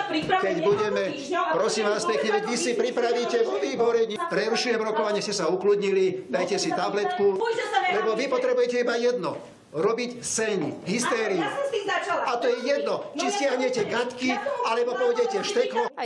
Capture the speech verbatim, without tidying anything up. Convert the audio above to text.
keď budeme, prosím vás pekne, veď vy si pripravíte vo výbore. Prerušujem rokovanie, ste sa ukludnili, dajte si tabletku, lebo vy potrebujete iba jedno. Robiť scény, hystériu. A to je jedno, či stiahnete gadky, alebo pôjdete šteklo.